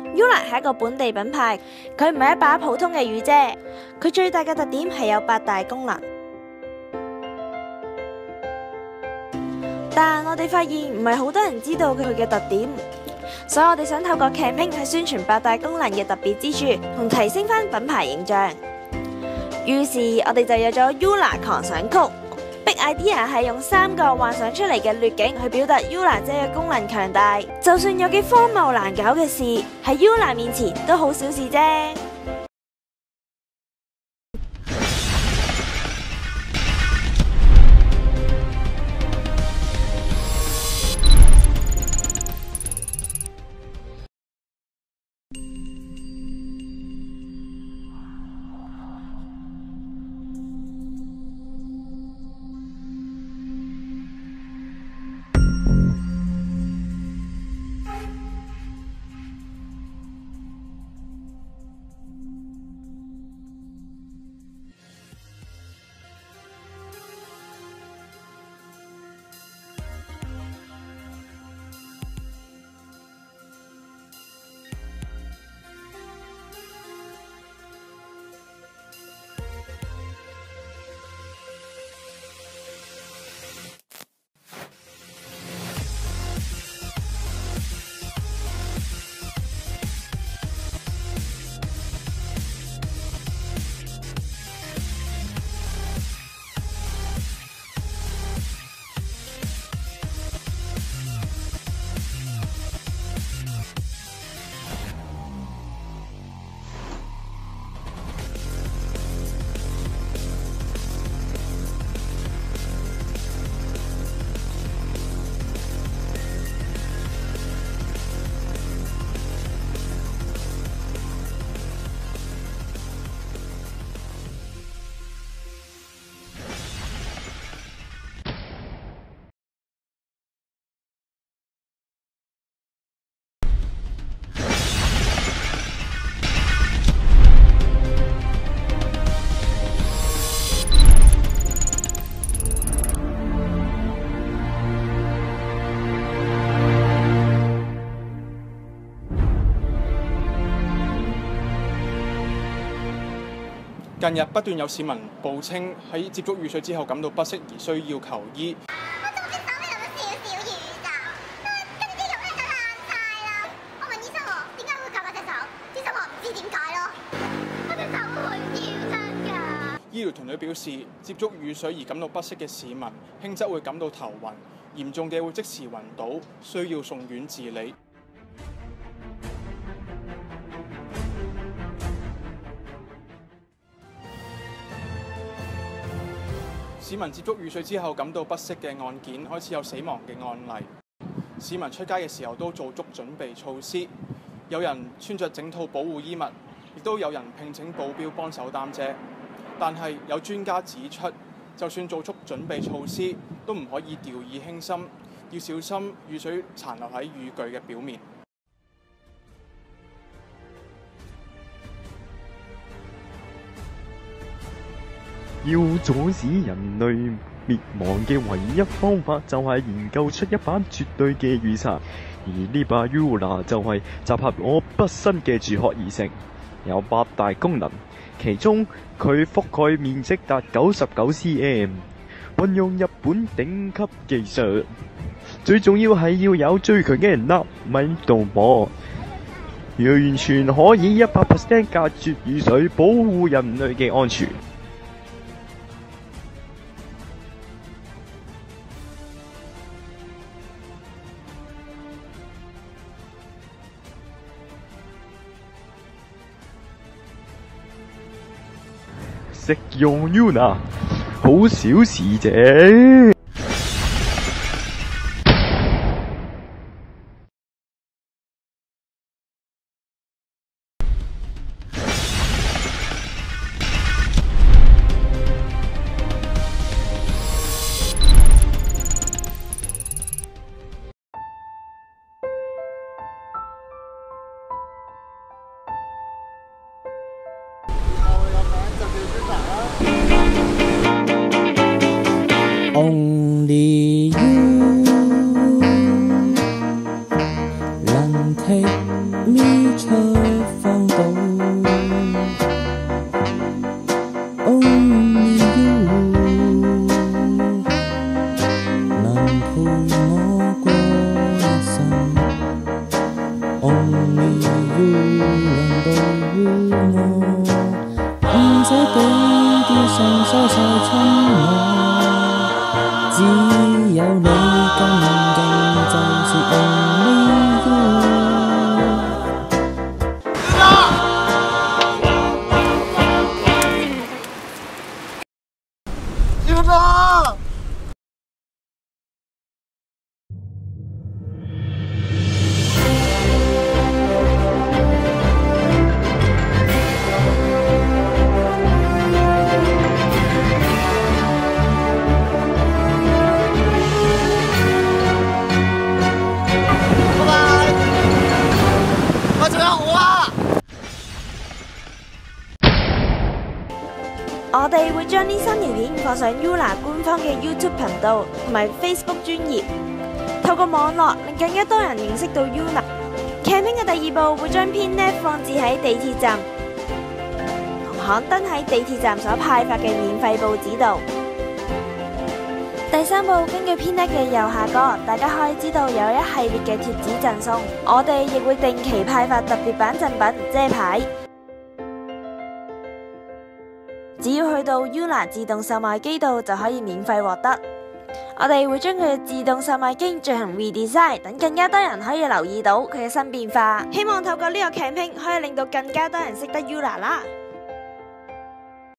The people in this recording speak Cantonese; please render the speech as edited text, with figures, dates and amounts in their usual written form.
Ula 係一個本地品牌，佢唔係一把普通嘅雨遮，佢最大嘅特點係有8大功能。但我哋發現唔係好多人知道佢嘅特點，所以我哋想透過 campaign 去宣傳8大功能嘅特別之處，同提升返品牌形象。於是我哋就有咗 Ula 狂想曲。Big idea 係用3個幻想出嚟嘅劣景去表達 Ula 遮嘅功能強大，就算有幾荒謬難搞嘅事，喺 Ula 面前都好小事啫。 近日不斷有市民報稱喺接觸雨水之後感到不適而需要求醫。 我仲隻手係淋咗少少雨咋，跟住啲肉咧就爛晒啦。我問醫生喎，點解會搞嗰隻手？醫生話唔知點解咯。我隻手會要親㗎。 醫療團隊表示，接觸雨水而感到不適嘅市民，輕則會感到頭暈，嚴重嘅會即時暈倒，需要送院治理。市民接觸雨水之後感到不適嘅案件開始有死亡嘅案例。市民出街嘅時候都做足準備措施，有人穿着整套保護衣物，亦都有人聘請保鏢幫手擔遮。但係有專家指出，就算做足準備措施，都唔可以掉以輕心，要小心雨水殘留喺雨具嘅表面。 要阻止人類滅亡嘅唯一方法就係研究出一把絕對嘅雨傘，而呢把 Ula 就係集合我畢生嘅哲學而成，有8大功能，其中佢覆蓋面積達99 cm， 運用日本頂級技術，最重要係要有最強嘅納米導膜，完全可以100% 隔絕雨水，保護人類嘅安全。食用 Ula 好小事啫。 Only you 能 take me 出荒島。Only you 能陪我過一生。Only you 能保護我，願這比雕像收晒親我。只有你咁勁，就是 Only you。 我哋會將呢3條片放上 Ula 官方嘅 YouTube 頻道同埋 Facebook 專頁，透過網絡令更加多人認識到 Ula。campaign 嘅第2部會將片呢放置喺地鐵站，同刊登喺地鐵站所派發嘅免費報紙度。第3部根據片呢嘅右下角，大家可以知道有一系列嘅貼紙贈送，我哋亦會定期派發特別版贈品遮牌。只要去到 Ula 自動售賣機度就可以免費獲得。我哋會將佢嘅自動售賣機進行 redesign， 等更加多人可以留意到佢嘅新變化。希望透過呢個 campaign 可以令到更加多人識得 Ula 啦。